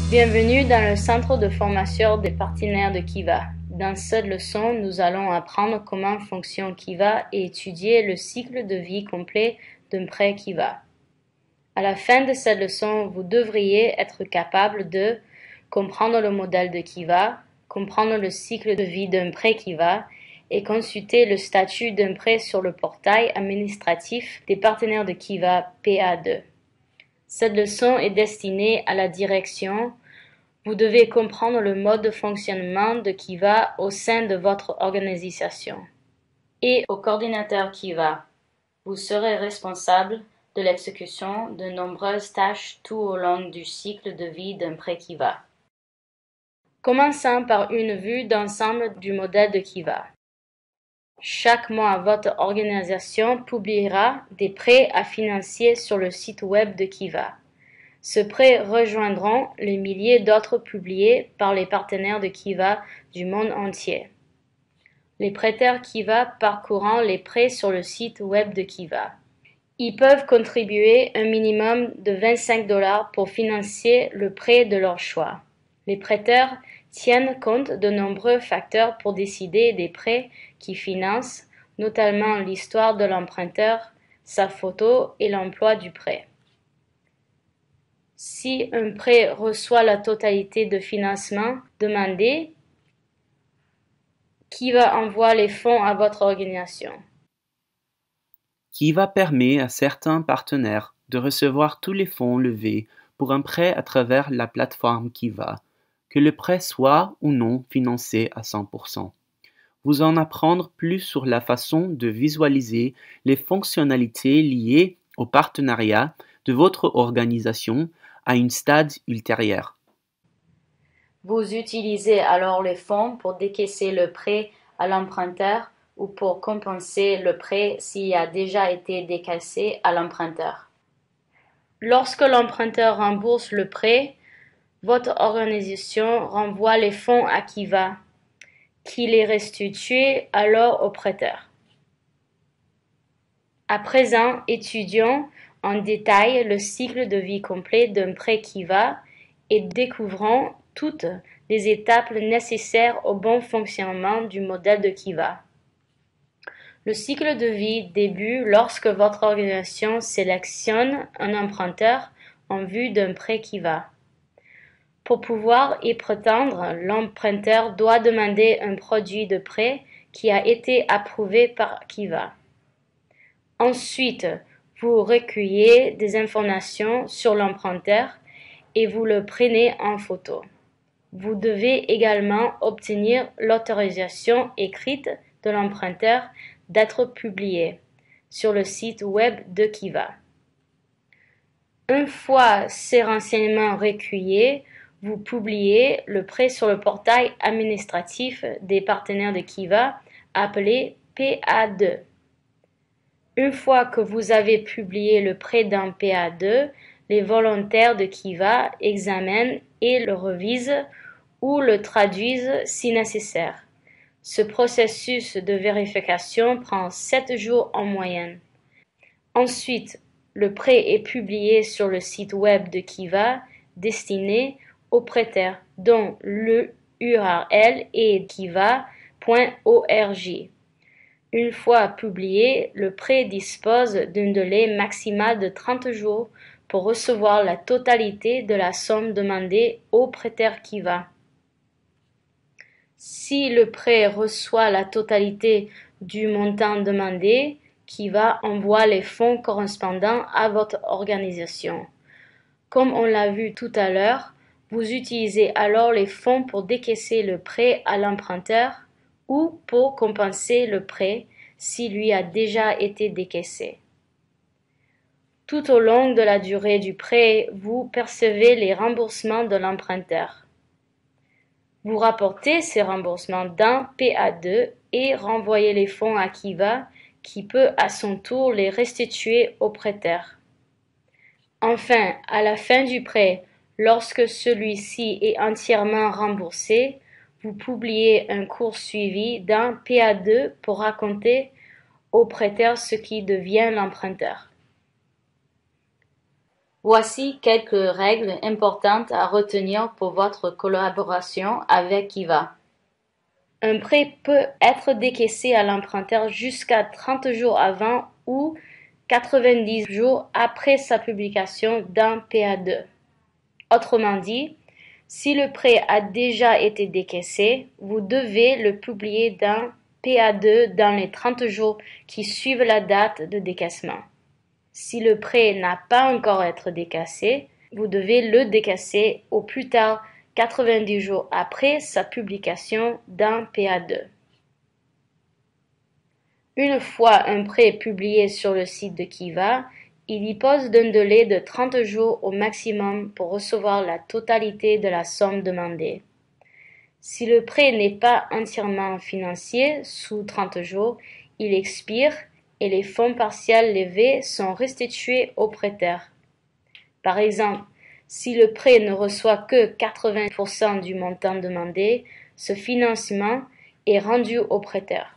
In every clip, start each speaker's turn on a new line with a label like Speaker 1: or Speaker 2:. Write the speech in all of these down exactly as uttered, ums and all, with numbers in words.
Speaker 1: Bienvenue dans le centre de formation des partenaires de Kiva. Dans cette leçon, nous allons apprendre comment fonctionne Kiva et étudier le cycle de vie complet d'un prêt Kiva. À la fin de cette leçon, vous devriez être capable de comprendre le modèle de Kiva, comprendre le cycle de vie d'un prêt Kiva et consulter le statut d'un prêt sur le portail administratif des partenaires de Kiva P A deux. Cette leçon est destinée à la direction. Vous devez comprendre le mode de fonctionnement de Kiva au sein de votre organisation. Et au coordinateur Kiva, vous serez responsable de l'exécution de nombreuses tâches tout au long du cycle de vie d'un prêt Kiva. Commençons par une vue d'ensemble du modèle de Kiva. Chaque mois, votre organisation publiera des prêts à financer sur le site web de Kiva. Ces prêts rejoindront les milliers d'autres publiés par les partenaires de Kiva du monde entier. Les prêteurs Kiva parcourant les prêts sur le site web de Kiva. Ils peuvent contribuer un minimum de vingt-cinq dollars pour financer le prêt de leur choix. Les prêteurs tiennent compte de nombreux facteurs pour décider des prêts qui financent, notamment l'histoire de l'emprunteur, sa photo et l'emploi du prêt. Si un prêt reçoit la totalité de financement demandé, Kiva envoie les fonds à votre organisation.
Speaker 2: Kiva permet à certains partenaires de recevoir tous les fonds levés pour un prêt à travers la plateforme Kiva, que le prêt soit ou non financé à cent pour cent. Vous en apprendre plus sur la façon de visualiser les fonctionnalités liées au partenariat de votre organisation à une stade ultérieure.
Speaker 1: Vous utilisez alors les fonds pour décaisser le prêt à l'emprunteur ou pour compenser le prêt s'il a déjà été décaissé à l'emprunteur. Lorsque l'emprunteur rembourse le prêt, votre organisation renvoie les fonds à Kiva, qui les restitue alors au prêteur. À présent, étudions en détail le cycle de vie complet d'un prêt Kiva et découvrons toutes les étapes nécessaires au bon fonctionnement du modèle de Kiva. Le cycle de vie débute lorsque votre organisation sélectionne un emprunteur en vue d'un prêt Kiva. Pour pouvoir y prétendre, l'emprunteur doit demander un produit de prêt qui a été approuvé par Kiva. Ensuite, vous recueillez des informations sur l'emprunteur et vous le prenez en photo. Vous devez également obtenir l'autorisation écrite de l'emprunteur d'être publié sur le site web de Kiva. Une fois ces renseignements recueillis, vous publiez le prêt sur le portail administratif des partenaires de Kiva appelé P A deux. Une fois que vous avez publié le prêt dans P A deux, les volontaires de Kiva examinent et le revisent ou le traduisent si nécessaire. Ce processus de vérification prend sept jours en moyenne. Ensuite, le prêt est publié sur le site web de Kiva destiné aux prêteurs, dont le U R L est kiva point org. Une fois publié, le prêt dispose d'un délai maximal de trente jours pour recevoir la totalité de la somme demandée au prêteur Kiva. Si le prêt reçoit la totalité du montant demandé, Kiva envoie les fonds correspondants à votre organisation. Comme on l'a vu tout à l'heure, vous utilisez alors les fonds pour décaisser le prêt à l'emprunteur ou pour compenser le prêt s'il lui a déjà été décaissé. Tout au long de la durée du prêt, vous percevez les remboursements de l'emprunteur. Vous rapportez ces remboursements dans P A deux et renvoyez les fonds à Kiva, qui peut à son tour les restituer au prêteur. Enfin, à la fin du prêt, lorsque celui-ci est entièrement remboursé, vous publiez un court suivi dans P A deux pour raconter au prêteur ce qui devient l'emprunteur. Voici quelques règles importantes à retenir pour votre collaboration avec Kiva. Un prêt peut être décaissé à l'emprunteur jusqu'à trente jours avant ou quatre-vingt-dix jours après sa publication dans P A deux. Autrement dit, si le prêt a déjà été décaissé, vous devez le publier dans P A deux dans les trente jours qui suivent la date de décaissement. Si le prêt n'a pas encore été décaissé, vous devez le décasser au plus tard quatre-vingt-dix jours après sa publication dans P A deux. Une fois un prêt publié sur le site de Kiva, il dispose d'un délai de trente jours au maximum pour recevoir la totalité de la somme demandée. Si le prêt n'est pas entièrement financié sous trente jours, il expire et les fonds partiels levés sont restitués au prêteur. Par exemple, si le prêt ne reçoit que quatre-vingts pour cent du montant demandé, ce financement est rendu au prêteur.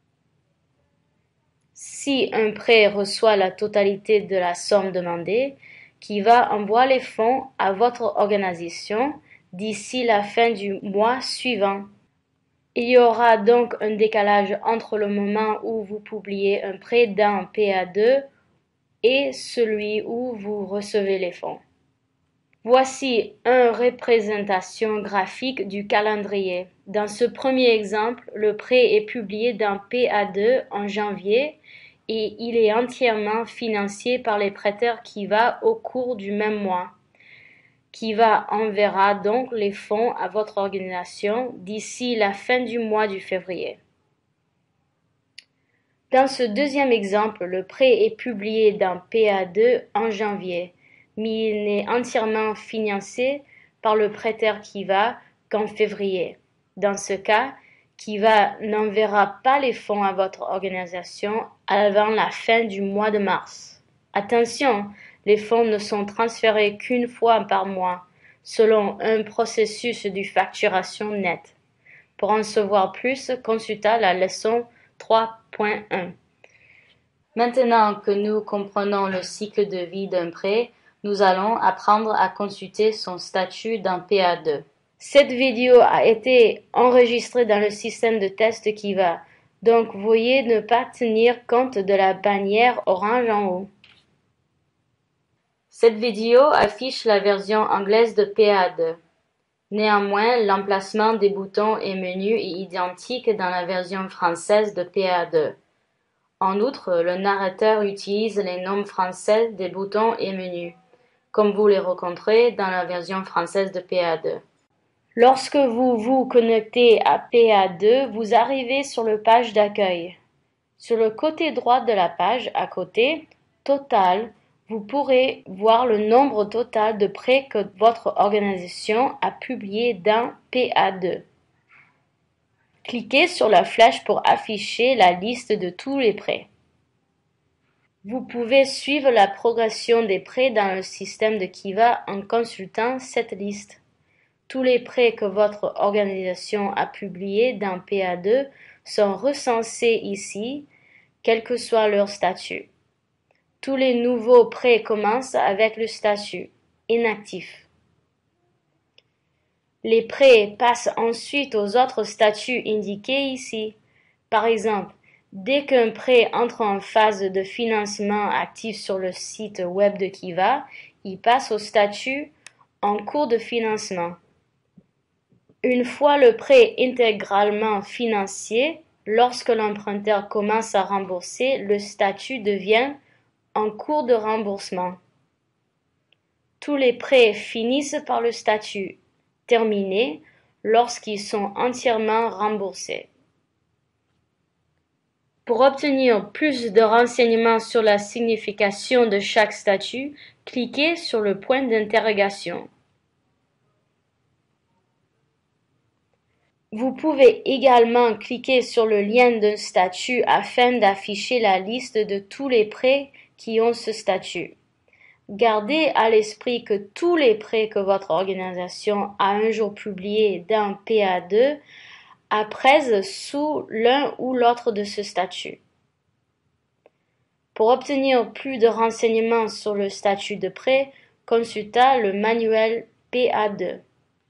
Speaker 1: Si un prêt reçoit la totalité de la somme demandée, Kiva envoie les fonds à votre organisation d'ici la fin du mois suivant. Il y aura donc un décalage entre le moment où vous publiez un prêt dans P A deux et celui où vous recevez les fonds. Voici une représentation graphique du calendrier. Dans ce premier exemple, le prêt est publié dans P A deux en janvier et il est entièrement financé par les prêteurs Kiva au cours du même mois. Kiva enverra donc les fonds à votre organisation d'ici la fin du mois de février. Dans ce deuxième exemple, le prêt est publié dans P A deux en janvier, mais il n'est entièrement financé par le prêteur Kiva qu'en février. Dans ce cas, Kiva n'enverra pas les fonds à votre organisation avant la fin du mois de mars. Attention, les fonds ne sont transférés qu'une fois par mois, selon un processus de facturation nette. Pour en savoir plus, consultez la leçon trois point un. Maintenant que nous comprenons le cycle de vie d'un prêt, nous allons apprendre à consulter son statut dans P A deux. Cette vidéo a été enregistrée dans le système de test Kiva, donc veuillez ne pas tenir compte de la bannière orange en haut. Cette vidéo affiche la version anglaise de P A deux. Néanmoins, l'emplacement des boutons et menus est identique dans la version française de P A deux. En outre, le narrateur utilise les noms français des boutons et menus, comme vous les rencontrez dans la version française de P A deux. Lorsque vous vous connectez à P A deux, vous arrivez sur la page d'accueil. Sur le côté droit de la page, à côté « Total », vous pourrez voir le nombre total de prêts que votre organisation a publiés dans P A deux. Cliquez sur la flèche pour afficher la liste de tous les prêts. Vous pouvez suivre la progression des prêts dans le système de Kiva en consultant cette liste. Tous les prêts que votre organisation a publiés dans P A deux sont recensés ici, quel que soit leur statut. Tous les nouveaux prêts commencent avec le statut « inactif ». Les prêts passent ensuite aux autres statuts indiqués ici. Par exemple, dès qu'un prêt entre en phase de financement actif sur le site web de Kiva, il passe au statut « en cours de financement ». Une fois le prêt intégralement financier, lorsque l'emprunteur commence à rembourser, le statut devient « en cours de remboursement ». Tous les prêts finissent par le statut « terminé » lorsqu'ils sont entièrement remboursés. Pour obtenir plus de renseignements sur la signification de chaque statut, cliquez sur le point d'interrogation. Vous pouvez également cliquer sur le lien d'un statut afin d'afficher la liste de tous les prêts qui ont ce statut. Gardez à l'esprit que tous les prêts que votre organisation a un jour publiés dans P A deux apparaissent sous l'un ou l'autre de ce statut. Pour obtenir plus de renseignements sur le statut de prêt, consulta le manuel P A deux.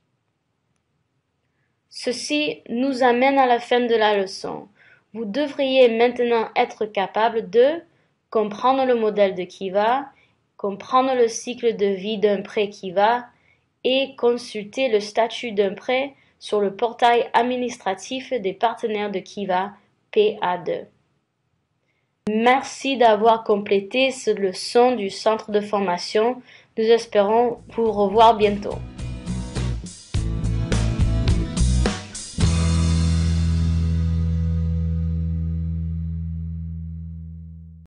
Speaker 1: Ceci nous amène à la fin de la leçon. Vous devriez maintenant être capable de comprendre le modèle de Kiva, comprendre le cycle de vie d'un prêt Kiva et consulter le statut d'un prêt sur le portail administratif des partenaires de Kiva P A deux. Merci d'avoir complété cette leçon du centre de formation. Nous espérons vous revoir bientôt.